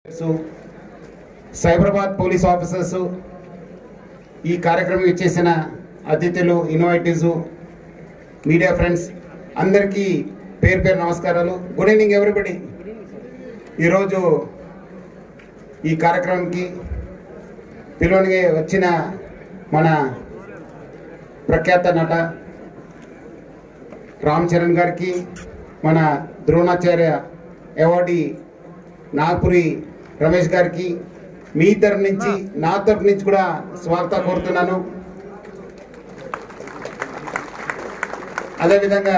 Cyberabad police officers ఈ కార్యక్రమం ఇచ్చేసిన అతిథులు ఇన్వైటీస్ మీడియా ఫ్రెండ్స్ అందరికీ పేరు పేరు నమస్కారాలు. Good evening everybody. ఈరోజు ఈ కార్యక్రమానికి పిలువనికి వచ్చిన మన ప్రఖ్యాత నట రామ్ చరణ్ గారికి, మన ద్రోణాచార్య అవార్డీ నాగపురి రమేష్ గారికి మీ తరఫు నుంచి నా తరఫు నుంచి కూడా స్వాగతం కోరుతున్నాను. అదేవిధంగా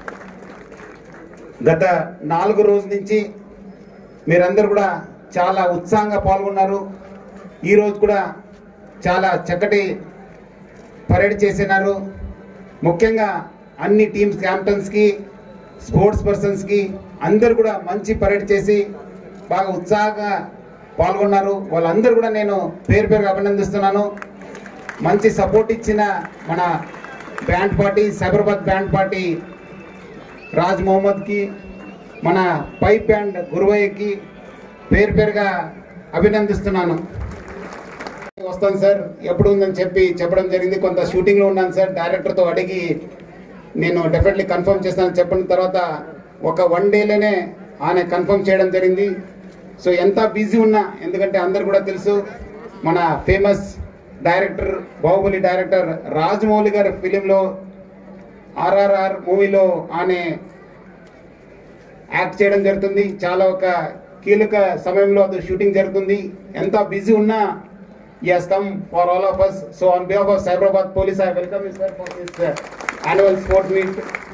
గత 4 రోజుల నుంచి మీరందరూ కూడా చాలా ఉత్సాహంగా పాల్గొన్నారు. ఈరోజు కూడా చాలా చక్కటి పరేడ్ చేసినారు. ముఖ్యంగా అన్ని టీమ్స్ క్యాప్టెన్స్కి, స్పోర్ట్స్ పర్సన్స్కి అందరు కూడా మంచి పరేడ్ చేసి బాగా ఉత్సాహంగా పాల్గొన్నారు. వాళ్ళందరూ కూడా నేను పేరు పేరుగా అభినందిస్తున్నాను. మంచి సపోర్ట్ ఇచ్చిన మన band party, Cyberabad band party Raj మొహమ్మద్కి, మన పైప్ బ్యాండ్ గురువయ్యకి పేరు పేరుగా అభినందిస్తున్నాను. వస్తాను సార్, ఎప్పుడు ఉందని చెప్పడం జరిగింది. కొంత షూటింగ్లో ఉన్నాను సార్. డైరెక్టర్తో అడిగి నేను డెఫినెట్లీ కన్ఫర్మ్ చేస్తాను చెప్పిన తర్వాత ఒక 1 డేలోనే ఆయన కన్ఫర్మ్ చేయడం జరిగింది. సో ఎంత బిజీ ఉన్నా, ఎందుకంటే అందరు కూడా తెలుసు మన famous director, Baahubali director Rajamouli గారి ఫిలింలో RRR మూవీలో ఆయన యాక్ట్ చేయడం జరుగుతుంది. చాలా ఒక కీలక సమయంలో అది షూటింగ్ జరుగుతుంది. ఎంత బిజీ ఉన్నా he has come for all of us. So on behalf of Cyberabad Police, I welcome you sir for this annual sport meet.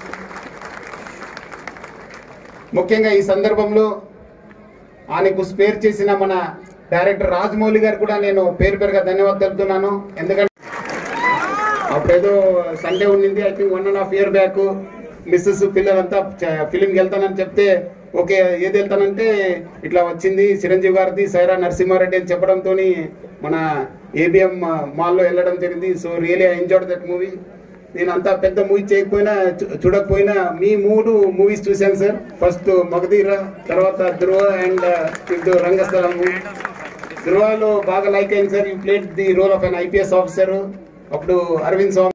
ముఖ్యంగా ఈ సందర్భంలో ఆయనకు స్పేర్ చేసిన మన డైరెక్టర్ రాజమౌళి గారు కూడా నేను పేరు పేరుగా ధన్యవాదాలు తెలుపుతున్నాను. ఎందుకంటే అప్పుడేదో సండే ఉండింది, I think 1.5 year back Mrs పిల్లలంతా ఫిలింకి వెళ్తానని చెప్తే ఓకే ఏది వెళ్తానంటే ఇట్లా వచ్చింది చిరంజీవి గారిది సైరా నరసింహారెడ్డి అని చెప్పడంతో మన ABM మాల్లో వెళ్ళడం జరిగింది. So really I enjoyed that movie. నేను అంతా పెద్ద మూవీ చేయకపోయినా చూడకపోయినా మీ 3 మూవీస్ చూశాను సార్. ఫస్ట్ మగధీర, తర్వాత ధ్రువ అండ్ ఇప్పుడు రంగస్థలము. ధ్రువలో బాగా లైక్ అయింది sir. You played the role of an IPS officer. అప్పుడు అరవింద్ స్వామి